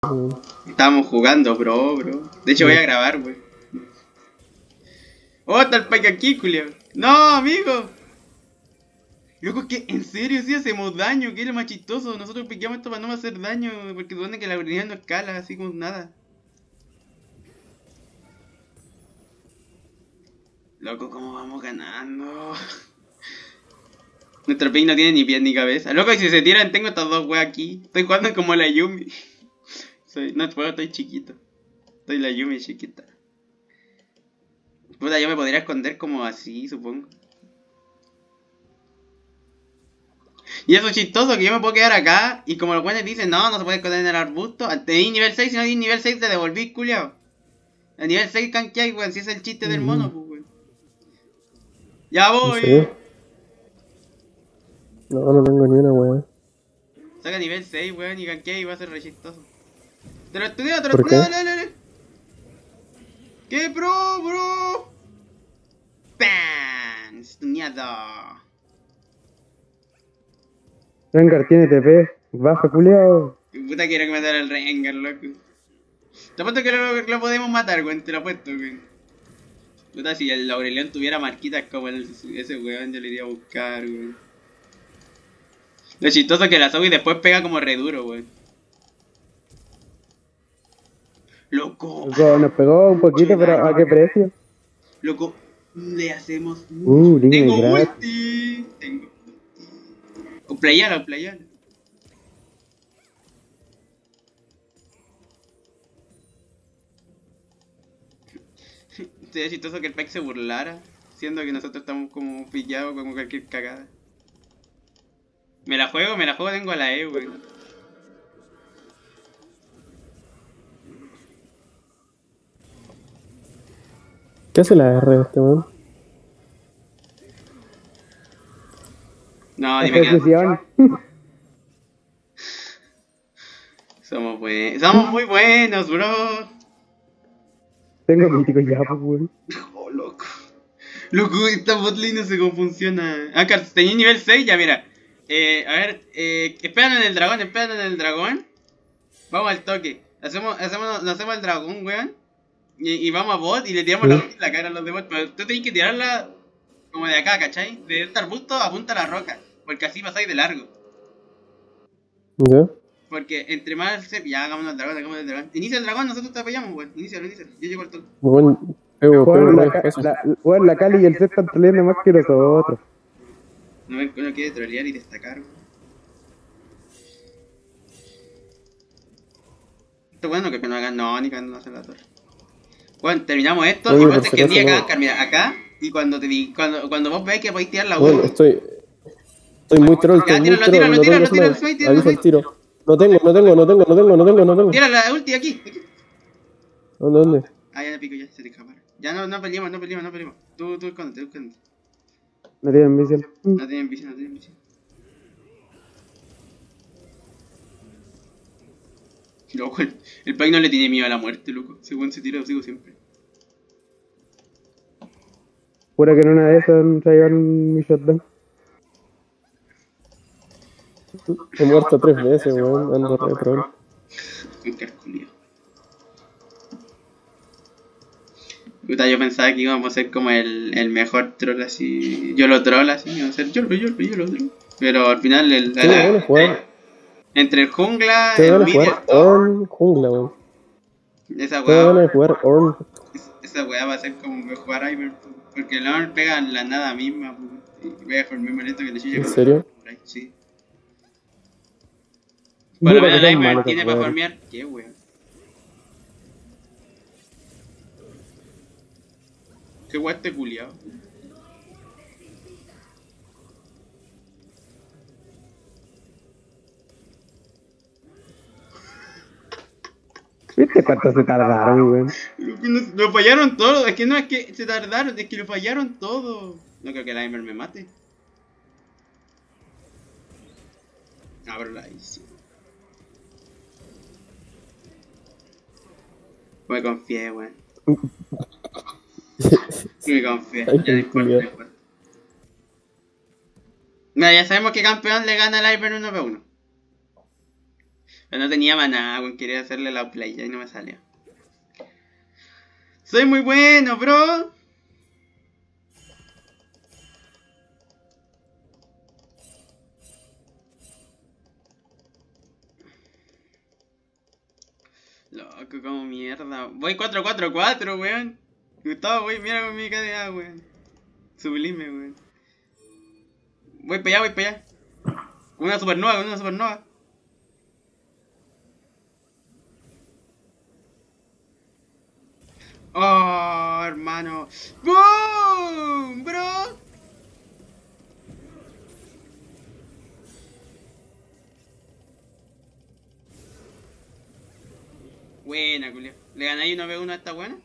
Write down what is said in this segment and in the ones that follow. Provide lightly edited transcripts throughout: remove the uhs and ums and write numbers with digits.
Estábamos jugando, bro. De hecho, voy a grabar, wey. ¡Oh, está el Pike aquí, Julio! ¡No, amigo! Loco, que en serio sí hacemos daño, que es lo más chistoso. Nosotros piqueamos esto para no hacer daño, porque supone que la habilidad no escala, así como nada. Loco, ¿cómo vamos ganando? Nuestro pick no tiene ni pies ni cabeza. Loco, y si se tiran, tengo estas dos weas aquí. Estoy jugando como la Yumi. No, estoy chiquito. Estoy la Yumi chiquita. Puta, yo me podría esconder como así, supongo. Y eso es chistoso, que yo me puedo quedar acá y como los buenos dicen, no, no se puede esconder en el arbusto. Tenéis nivel 6, si no tenéis nivel 6 te devolví, culiao. A nivel 6 canqueáis, weón, si es el chiste del mono, pues, weón. ¡Ya voy! ¿Sí? No tengo ni una, weón. Saca nivel 6, weón, y canquea y va a ser re chistoso. Te lo estudio, ¿Por qué? dale. ¿Qué bro? ¡Pam! Stuneado. Rengar tiene TP. Baja, culiao. Puta, quiero matar al Rengar, loco. Te apuesto que lo podemos matar, weón, te lo apuesto, weón. Puta, si el Aurelion tuviera marquitas como ese weón, yo le iría a buscar, weón. Lo chistoso es que la Zoe después pega como re duro, weón. Loco. Nos pegó un poquito, pero ¿a qué precio? Loco, le hacemos... Dime Tengo gratis. ulti. Playalo. Sería chistoso que el Pike se burlara, siendo que nosotros estamos como pillados como cualquier cagada. Me la juego, tengo a la E, wey. ¿Qué hace la R de este weón? No, dime que... Somos muy buenos, bro. Tengo mítico ya, pues, weón. Oh, loco. Loco, esta botlane no sé cómo funciona. Ah, tenía nivel 6, ya mira. A ver, espérate en el dragón. Vamos al toque. Nos hacemos el dragón, weón. Y vamos a bot y le tiramos la ulti en la cara a los de bot. Pero tú tenés que tirarla como de acá, ¿cachai? De este arbusto apunta a la roca. Porque así pasáis de largo. ¿Ya? Porque entre más ya hagamos el dragón. Inicia el dragón, nosotros te apoyamos, weón. Inícialo. Yo llego al toque. Weón, la Cali y el Z están troleando más que nosotros. No ven que uno quiere trolear y destacar, weón. Esto bueno que no hagan, no, ni que no hacen la torre. Bueno, terminamos esto. Oye, Y vos te por si que acaso acá, mira, acá. Y cuando vos veis que podéis tirar la Bueno, ulti. estoy muy troll, Ya, tíralo, tira el fight, avisa el tiro. No tengo. Tira la ulti aquí. ¿Dónde? Ah, ya le pico, ya se te escaparon. Ya no peleemos. Tú escóndete. No tienen visión. No tienen visión. Loco, el Pike no le tiene miedo a la muerte, loco. Ese weón se tira, lo sigo siempre. Pura que en una de esas traigan mi shotdown. He muerto 3 veces, weón. Ando re troll. Un casculio. Puta, yo pensaba que íbamos a ser como el mejor troll así. Yo lo troll así, iba a ser yo lo troll. Pero al final entre el jungla, el mid y el top, Jungla, weón. esa Tengo weá. ganas de jugar Ornn. Esa weá va a ser como jugar Iver. Porque el Ornn pega en la nada misma. Y voy a jugar el mismo lento que el Chicho. ¿En serio? Sí. Por lo menos el Iver malo, tiene para weón. farmear. ¿Qué weá? ¿Qué weá este culiao? ¿Viste cuánto se tardaron, weón? Lo fallaron todo. Es que no es que se tardaron, es que lo fallaron todo. No creo que el Iver me mate. Abro la IC. Me confié, weón. Me confié. Ay, Ya no importa. Mira, ya sabemos que campeón le gana al Iver 1v1. Pero no tenía maná, weón. Quería hacerle la playa y no me salió. Soy muy bueno, bro. Loco, como mierda. Voy 4-4-4, weón. Gustavo, voy, mira con mi KDA, weón. Sublime, weón. Voy para allá, voy para allá. Con una supernova, con una supernova. Oh, hermano. ¡Boom! Bro. Buena, Julio. ¿Le ganáis 1v1 a esta buena?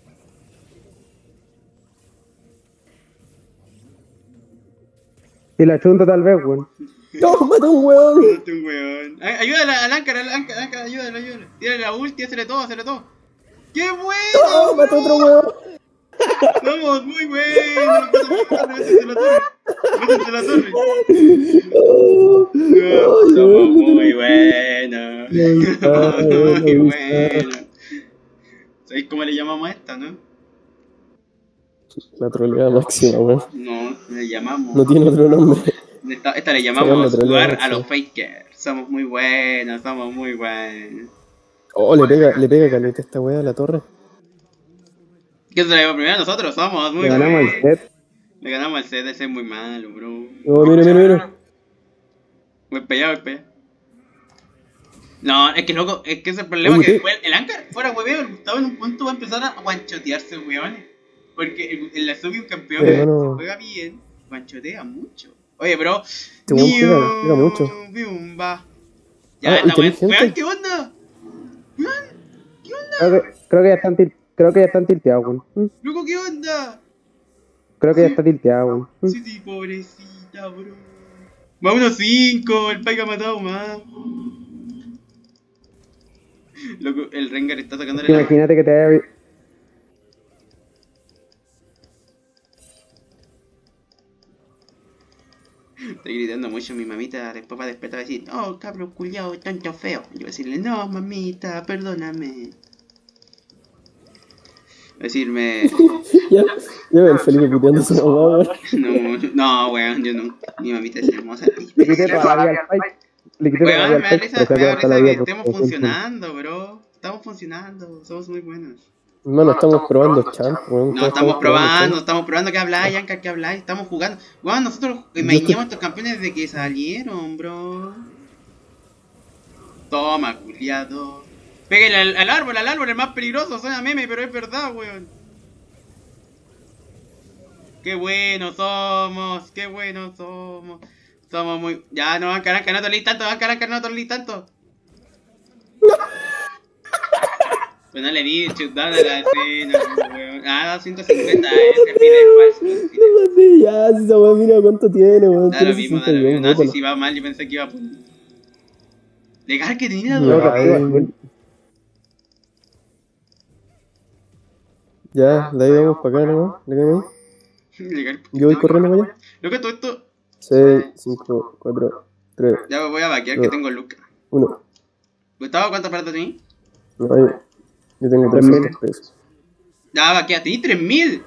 Y la chunta tal vez, weón. ¡No, mata un weón! Mata un weón. Ayúdale al Ankar, ayúdale. Tírale la ulti, hazle todo, ¡Qué bueno! ¡No, mata otro weón! Somos muy buenos. Métete la torre. Somos muy buenos. Muy buenos. ¿Sabéis cómo le llamamos a esta, no? La troleada máxima, weón. No, le llamamos. No tiene otro nombre. Esta le llamamos jugar a los fakers. Somos muy buenos. Oh, le pega caleta esta wea a la torre. ¿Qué se la llevó primero? Nosotros somos muy buenos. Le ganamos el set. Le ganamos al set, ese es muy malo, bro. Oh, mira. Voy para allá. No, es que loco, es que ese problema que después el Ankar fuera hueveo, el Gustavo en un punto va a empezar a guanchotearse, weones. Porque el Azubi, un campeón que juega bien, guanchotea mucho. Oye, bro. Pega mucho. Biumba. Ya, esta weón, ¿qué onda? Creo que ya están tilteados, weón. Loco, ¿qué onda? Creo que ya está tilteado, weón. Sí, pobrecita, bro. Va 1-5, el Paika ha matado más. Loco, el Rengar está sacándole la... Imagínate que te haya... Estoy gritando mucho, mi mamita después va a despertar y decir, oh, cabrón culiao, tonto feo. Y yo voy a decirle, no, mamita, perdóname. Decirme... Ya ve el Felipe puteándose la weón. No, weón, yo no. Mi mamita es hermosa. Le quité toda la vida al Pike. Weón, me da risa que estemos funcionando, bro. Estamos funcionando, somos muy buenos. Hermano, estamos probando champ, weón. No, estamos probando que habláis, Ankar, que habláis, estamos jugando. Weón, nosotros imaginamos estos campeones desde que salieron, bro. Toma, culiado. Pégale al árbol, el más peligroso, suena meme, pero es verdad, weón. Qué buenos somos. Somos muy... Ya, no, Ankar, no te leí tanto, no te leí tanto. Pues no le di shutdown a la escena, weón. 250, se pide falso. Ya, si esa weón, mira cuánto tiene, weón. Da lo mismo. No, si va mal, yo pensé que iba a poner. Legal que tenía la Ya, de ahí vamos para acá, ¿no? Legal. Yo voy corriendo para allá. Lo que todo esto... 6, 5, 4, 3. Ya me voy a vaquear que tengo Luca. 1. Gustavo, ¿cuánta plata tenés? No, yo tengo 300 pesos. Ya vaquea, tenés 3000.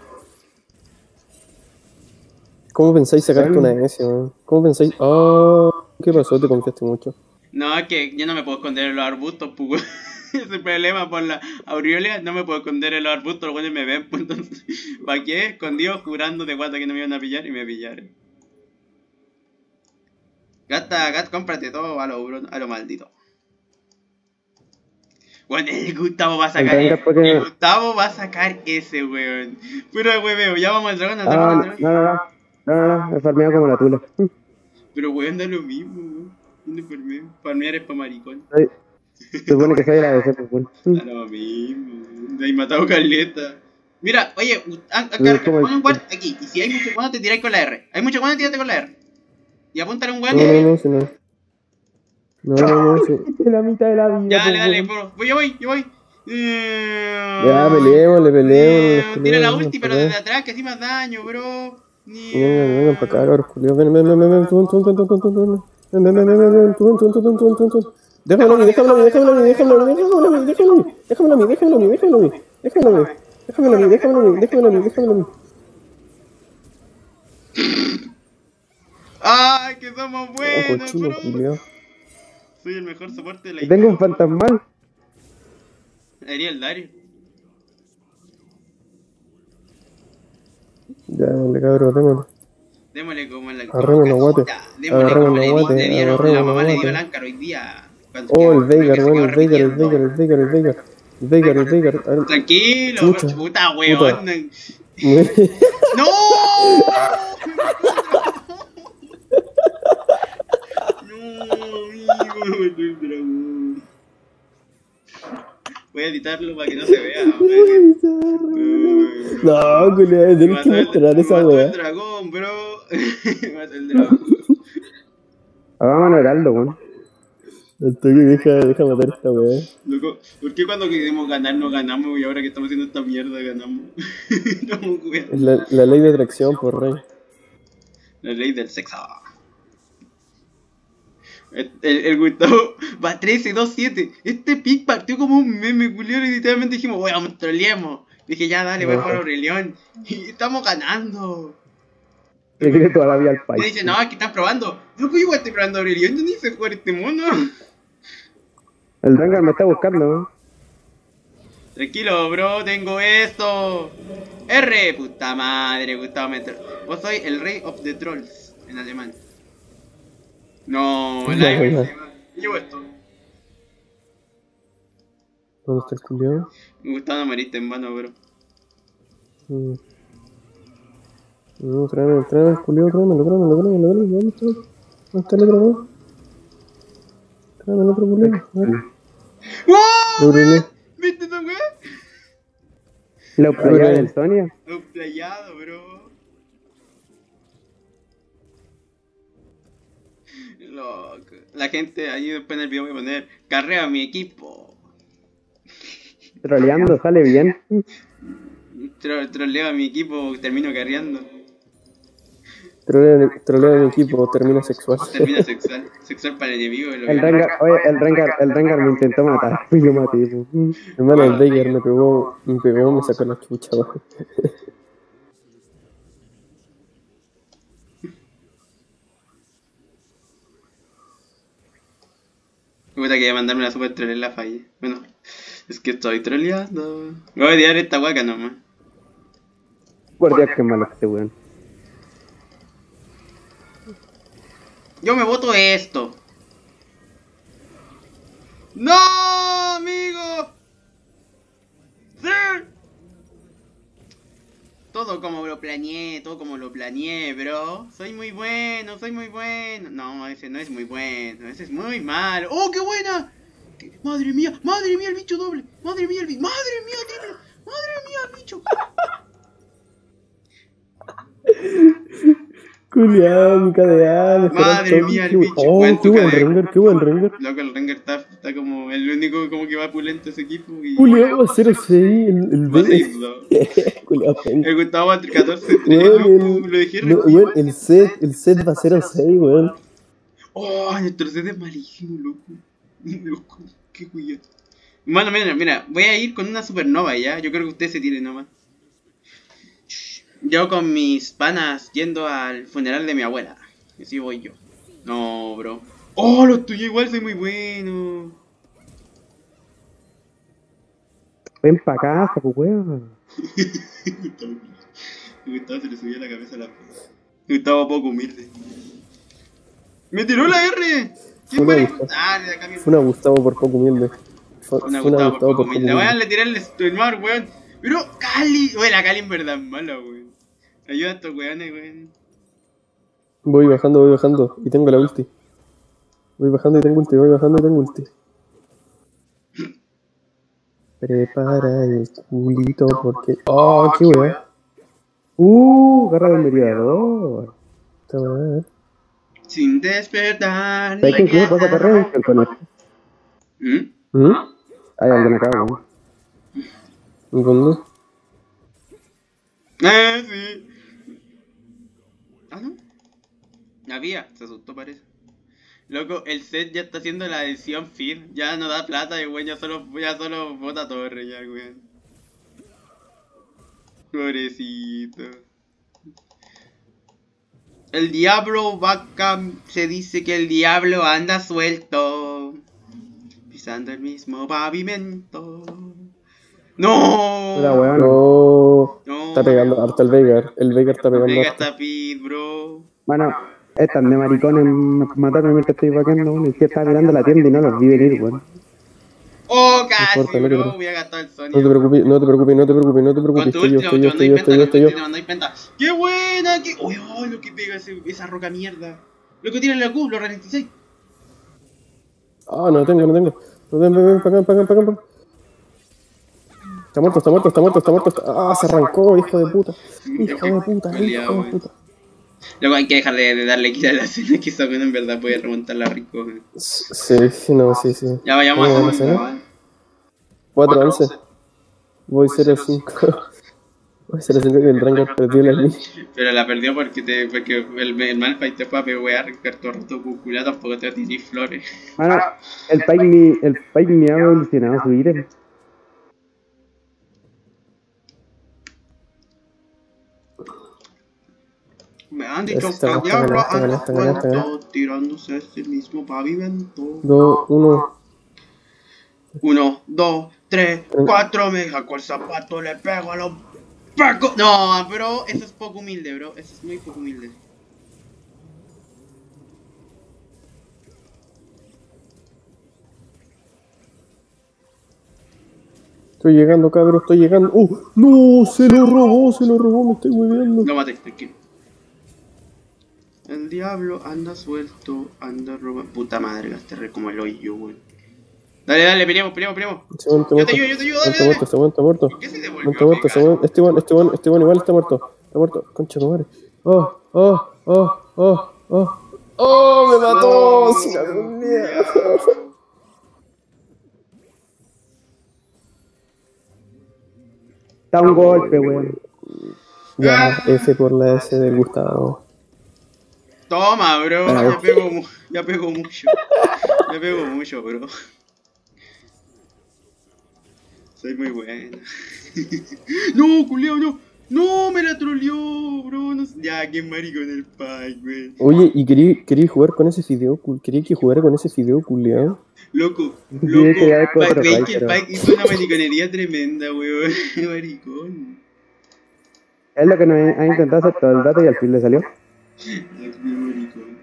¿Cómo pensáis sacarte una S, weón? ¿Cómo pensáis? ¿Qué pasó? Te confiaste mucho. No, es que yo no me puedo esconder en los arbustos, pues. Ese problema por la aureola, no me puedo esconder en los arbustos, los güeyes me ven, pues entonces, ¿para qué? Escondido jurando de guata que no me iban a pillar y me pillaron. Gata, cómprate todo a lo maldito. Bueno, el Gustavo va a sacar Gustavo va a sacar ese, weón. Puro hueveo, ya vamos al dragón, No, me farmeo como la tula. Pero weón, da lo mismo, weón. ¿Dónde farmeo? Farmear es pa' maricón. Se supone que soy la DC, pues, weón. Da lo mismo. Me he matado caleta. Mira, oye, acá, pon un guard aquí. Y si hay mucho guano, te tiráis con la R. Hay mucho guano, tírate con la R. Y apúntale un guano. No, sí. La mitad de la vida. Ya, dale, bro. Yo voy. Ya, peleemos. Tira la ulti, pero desde atrás, que así más daño, bro. Vengan para acá, cabros, Julio. Ven. Déjamelo a mí, déjamelo a mí, déjamelo a mí, déjamelo a mí, déjamelo a mí, déjamelo a mí, déjamelo a mí, déjamelo a mí, déjamelo a mí, déjamelo a mí, déjamelo a mí, déjamelo a mí, déjamelo a mí, déjamelo a mí. ¡Ay, que somos Oh, buenos, cochino, bro! culiao. Soy el mejor soporte de la Y tengo un fantasmal. Sería el Dario. Ya, dale, cabrón, démosle. Démosle como en la Agarrémonos, guate. casita. Démosle como Agarrémonos, guate. le dieron la Agarrémonos, mamá de guate. Iván hoy día. Cuando Oh, el se Veigar, quedó weón, el Veigar, el repitiendo. Veigar, el Veigar, el Veigar, el Veigar, el Veigar, el Veigar. Tranquilo, Chucha. puta weón. Puta. ¡No! No, amigo, el dragón. Voy a editarlo para que no se vea. No, culiao, tenés que mostrar esa Mató weá. el dragón, bro. Mató el dragón. Hagamos Heraldo, weón. Deja matar esta weá. Loco, ¿por qué cuando queremos ganar no ganamos y ahora que estamos haciendo esta mierda ganamos? No, weón. Es la ley de atracción, por rey. La ley del sexo. El Gustavo va 13-2-7. Este pick partió como un meme, culiao, y literalmente dijimos, weón, troleemos. Dije, ya dale, voy a jugar a Aurelión. Y estamos ganando. Le quiere toda la vida al Y país. dice, no, aquí están probando. Loco, igual estoy probando a Aurelión, yo ni sé jugar este mono. El Rengar me está buscando, weón. Tranquilo, bro, tengo esto. R, puta madre, Gustavo Metro. Vos sois el rey of the trolls en alemán. No, el aire. Llevo esto. ¿Dónde está el culiao? Gustavo, no moriste en vano, bro. No, tráeme el culiao, tráemelo. ¿Dónde está? ¿Dónde está el otro weón? Tráeme el otro culiao. ¡Wow! ¿Viste esa weá? La playa del Sonia. Lo playado, bro. Loco. La gente ahí después en el video voy a poner carrera a mi equipo. Troleando, sale bien. Troleo a mi equipo, termino carreando. Trolea mi equipo, termina sexual. Termina sexual. Sexual para el enemigo. El Rengar, oye, el Rengar me intentó matar. Y lo maté, weón. Hermano, el Veigar me pegó, me sacó la chucha, weón. Puta que iba a mandarme una super troll en la falla. Bueno, es que estoy troleando. Voy a tirar esta guaca nomás. Guardia, qué malo este weón. Yo me voto esto. ¡No, amigo! ¡Sí! Todo como lo planeé, bro. Soy muy bueno. No, ese no es muy bueno, ese es muy malo. ¡Oh, qué buena! Madre mía, el bicho doble. Madre mía, el bicho. Madre mía, triple. Madre mía, el bicho. Culiao, mi cadeal. Madre mía, el bicho. Oh, qué buen Rengar. Loco, el Rengar está como el único como que va pulento ese equipo. Y... Culiao va 0-6, el Va a Veigar. seguir, ¿no? Culiao, El Gustavo va 14-3, weón, lo dejé no, re weón, el set va 0-6, weón. Oh, nuestro set es malísimo, loco. Loco, qué cuidado. Bueno, mira, voy a ir con una supernova ya. Yo creo que usted se tire nomás. Yo con mis panas yendo al funeral de mi abuela. Y así voy yo. No, bro. Oh, lo tuyo igual, soy muy bueno. Ven pa' casa, pues weón. Gustavo se le subió la cabeza a la... Gustavo poco humilde. ¡Me tiró la R! ¿Quién muere? Ah, de acá mismo. Fue una Gustavo por poco humilde. Fue una Gustavo por poco humilde. Vayan a tirarle el mar, weón. Pero Cali... Oye, la Cali en verdad es mala, weón. Ayuda a estos weones, weón. Voy bajando. Y tengo la ulti. Voy bajando y tengo ulti. Prepara el culito porque... ¡Oh, qué weá! Garra del mediador. Sin despertar. ¿Sabes quién quiere pasar carrera? El conecto. Hay alguien acá, weón. ¿Dónde? Sí. Ah, ¿no? Había, se asustó parece. Loco, el set ya está haciendo la edición feed. Ya no da plata y weón, ya solo bota torre ya, weón. Pobrecito. El diablo se dice que el diablo anda suelto, pisando el mismo pavimento. Puta ¡No! weón. No. No. Está pegando harto el Veigar. El Veigar está pegando Llega harto. esta feed, bro. Bueno, están de maricones matarme mientras estoy vaqueando, weón. Es que estaba mirando la tienda y no los vi venir, weón. ¡Oh, No casi, importa, no te bro! preocupes. Voy a gastar el No te sonido. preocupes, no te preocupes, no te preocupes, no te Con preocupes. tu Estoy yo, ulti, estoy yo, te estoy mandáis yo, penta, estoy yo, con tu estoy yo. ulti te mandáis penta. ¡Qué buena! ¡Qué... ¡Uy, oh, lo que pega esa roca mierda! Lo que tiene la Q, lo ralenticé. Ah, no tengo, no tengo. No tengo, ven, para acá, para acá, para acá. Está muerto, está muerto, está muerto, está muerto. Ah, se arrancó, hijo de puta. Hijo de puta, hijo de puta. Luego hay que dejar de darle kill a la cena, que esa buena en verdad puede remontarla rico. Sí, sí, no, sí, sí. Ya vayamos ¿Cómo a va la hacer cena? 4-11. Voy 0-5. Voy 0-5 que el Rangar perdió la línea. Pero la perdió porque el Malphite te fue a pewear todo rato cuculá, tampoco te tiré flores. Bueno, el Pike ni ha evolucionado su ítem. Me han dicho Está que el ganado, diablo está ganado, anda está ganado, está ganado. suelto, tirándose ese mismo pavimento. 2, 1. 1, 2, 3, 4, me sacó el zapato, le pego a los pacos. No, pero eso es poco humilde, bro. Eso es muy poco humilde. Estoy llegando, cabrón, estoy llegando. ¡No! Se lo robó, me estoy hueveando. No maté, tranquilo. El diablo anda suelto, anda robando. Puta madre, gasté re como el hoyo, weón. Dale, dale, peleamos. Yo te ayudo, dale, dale. Está muerto. ¿Por qué se devolvió? Está muerto, está muerto. Este one igual está muerto. Está muerto. Concha de madre. ¡Oh! ¡Me mató! ¡Sí, la mierda! Da un golpe, weón. Ya, F por la S del Gustavo. Toma, bro. Ya pego mucho. Ya pego mucho, bro. Soy muy bueno. No, culiao, no. No, me la troleó, bro. No sé. Ya, qué maricón el Pike, weón. Oye, ¿y querí jugar con ese fideo? ¿Quería que jugara con ese fideo culiao? Loco. Sí, que ya ves con otro Veis Pike, que el pero Pike hizo una mariconería tremenda, weón. Maricón. es lo que nos ha intentado hacer todo el rato y al fin le salió. Es muy maricón.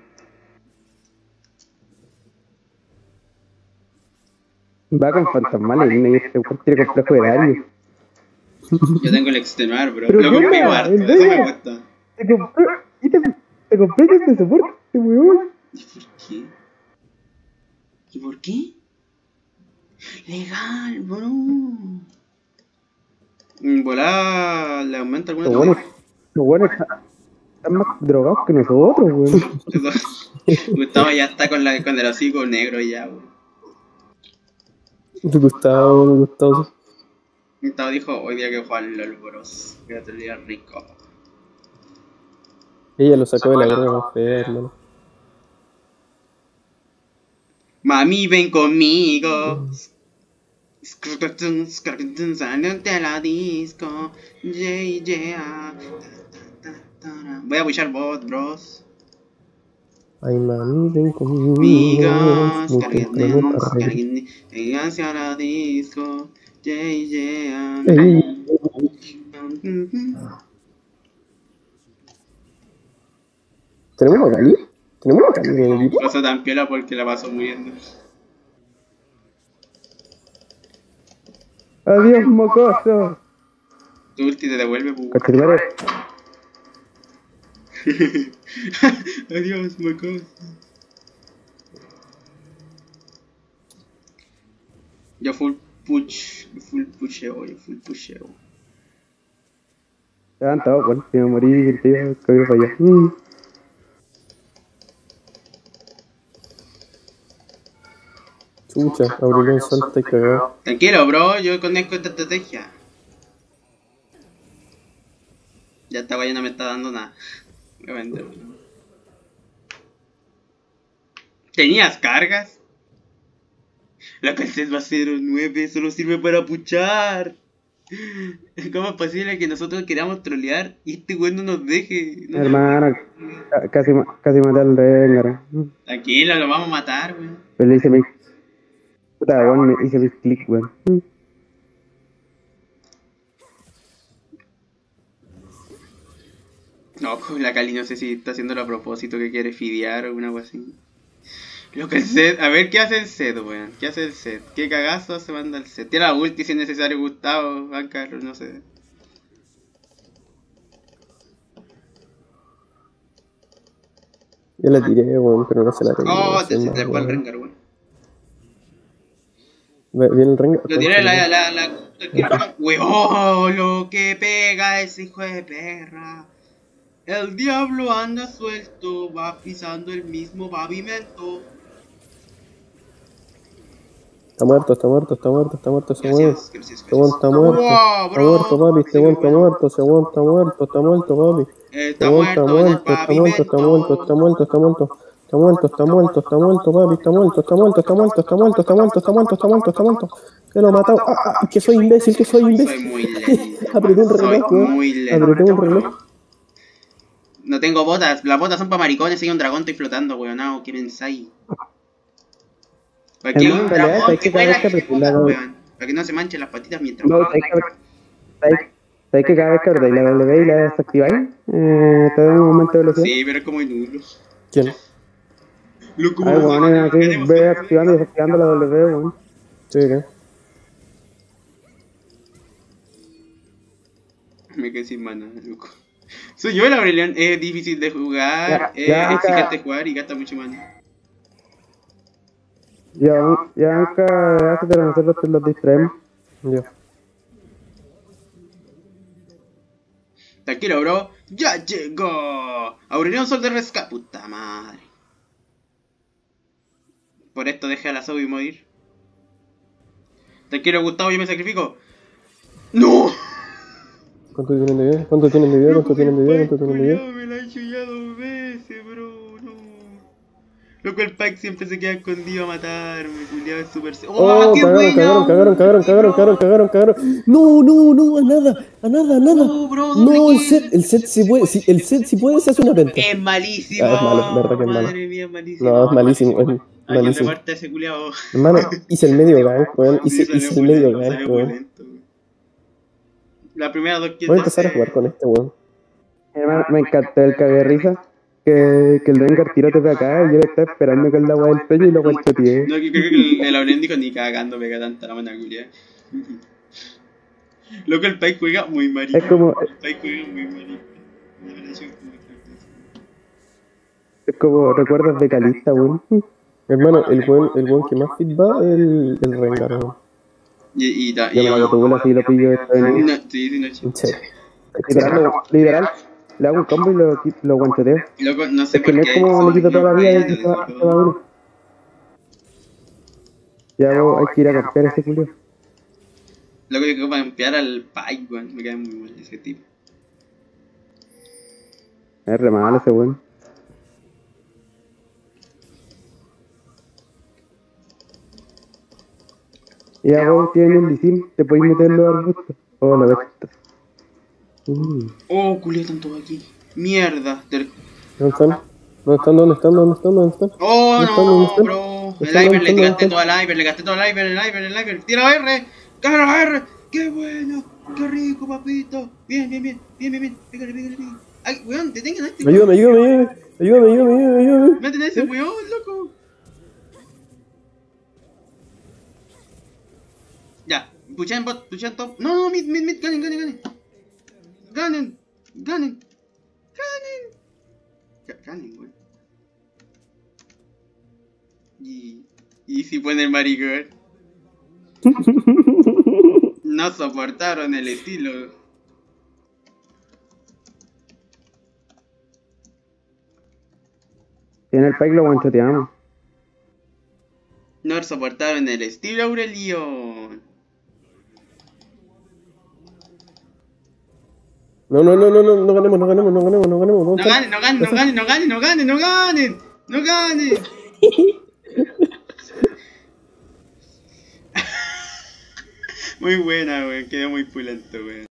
Va con fantasmales y este weón tiene complejo de Darius. Yo tengo el extenuar, bro. Pero Lo ¿qué compré onda? harto, ¿En eso me serio? gusta. Te compré este soporte, weón. ¿Y por qué? ¿Y por qué? Legal, bro. Volá le aumenta alguna Los buenos están más drogados que nosotros, weón. Gustavo ya está con el hocico negro ya, weón. Gustavo. Gustavo dijo, hoy día que jugar LOL, bros. Voy a tener rico. Ella lo sacó de la verga más fea, hermano. Mami, ven conmigo. Sáltate a la disco. Yeah. Voy a pushar bot, bros. Ay, mami, ven conmigo. Amigos, Carguemos. hacia la disco. Yeah. Ey. ¿Tenemos una Cali? ¿Tenemos una Cali en el equipo? Pasó tan piola porque la pasó muriendo. Adiós, mocoso. Tu ulti te devuelve, pu. Cachetumare. Adiós, macos. Yo full pusheo. Levantado, bueno, si me morí, tío, que voy para allá. Chucha, Aurelion salta y cagado. Tranquilo, bro, yo conozco esta estrategia. Ya esta guaya no me está dando nada. Voy a vender. ¿Tenías cargas? La calcet va a 09, solo sirve para puchar. ¿Cómo es posible que nosotros queramos trolear y este weón no nos deje? No, Hermano, casi maté al Rengar. tranquilo, lo vamos a matar, weón. Pero le hice mi... Puta, weón, me hice mi click, weón. No, pues la Cali no sé si está haciéndolo a propósito, que quiere fidear o alguna cosa así. Lo que el set, a ver qué hace el set, weón. ¿Qué hace el set? ¿Qué cagazo se manda el set? Tira la ulti si es necesario, Gustavo, Juan Carlos, no sé. Yo la tiré, weón, pero no se la tengo. Oh, te trepó el Rengar, weón. Viene el Rengar. Lo tiré la weón, lo que pega ese hijo de perra. El diablo anda suelto, va pisando el mismo pavimento. Está muerto ese weón. Gracias. Este weón está muerto. Wow, Está muerto, papi. Este weón está muerto. Ese weón está muerto, papi. Está muerto, papi. Está muerto, papi. Está muerto, que lo he matado. Que soy imbécil, Soy muy lento. Apreté un reloj, weón. Muy lento. Apreté un reloj. No tengo botas, las botas son para maricones, hay un dragón, estoy flotando, weón, ¿qué pensáis? ¿Para qué hay un dragón? ¿Qué buena que botas, weón? Para que no se manchen las patitas mientras No, ¿sabes que cada vez que apretáis la W y la desactiváis? Te da un momento de velocidad. Sí, pero es como nulo. ¿Quién? Loco, Ay, bueno, aquí ve activando y desactivando la W, weón. Sí, ¿qué? Me quedé sin mana, loco. Soy yo el Aurelion, es difícil de jugar, es exigente jugar y gasta mucho mana. Ya, nunca pero nosotros los distraemos. Ya. Tranquilo, bro, ya llegó. Aurelion Sol de Rescate, puta madre. Por esto dejé a la Zoe morir. Tranquilo, Gustavo, yo me sacrifico. ¡No! ¿Cuánto tienen de vida? ¿Cuánto tienen de vida? Me la he hecho ya 2 veces, bro, no. Loco, el Pike siempre se queda escondido a matarme, culiado, es súper... ¡Oh, qué cagaron! No, a nada. No, bro, No, el set si puede, si puede se hace una venta. Es malísimo. Es malo, verdad que es malo. Madre mía, es malísimo. No, es malísimo, Alguien reparte a ese culiado. Hermano, hice el medio gank, weón. Hice el medio gank, weón. La primera 2 kills. Voy a empezar a jugar con este, weón. Hermano, me encantó el cague de risa. Que el Rengar tirote de acá y yo le estaba esperando con la agua del pecho y lo guanchoteé. No, que creo que el Aurelion dijo ni cagando pega tanta la mano culiada. Loco, el Pike juega muy marico. Es como, El Pike juega muy marico. es como recuerdos de Calista, weón. Hermano, el weón que más fit va es el Rengar, weón. Yo me la tuve así lo pillo de no, sí, no, Sí. Literal, le hago un combo y lo guanchoteo. Loco, no sé Es que por no qué. es como le quito toda la vida y se va uno. Ya hay que ir a campear ese culio. Loco, yo quiero campear al Pike, weón. Me cae muy mal ese tipo. Es re malo ese weón. Y ahora tienen un licín, te podéis meter los arbustos. Oh, la bestia. Oh, culé, tanto aquí. Mierda. ¿Dónde están? Oh, ¿Dónde están? bro. El Iver, le gasté todo al Iver, el Iver. Tira R. ¡Cámara R! ¡Qué bueno! ¡Qué rico, papito! Bien. Pégale. Ay, weón, detengan a este weón. Ayúdame. Maten a ese weón, loco. Ya, pushan bot, pushan top. No, mid, ganen. Ganen, weón. Y si pone el maricón. No soportaron el estilo. Tiene el Pike, lo guanchoteamos. No soportaron el estilo, Aurelion. No ganemos. No ganen. Muy buena, weón. Quedó muy pulento, weón.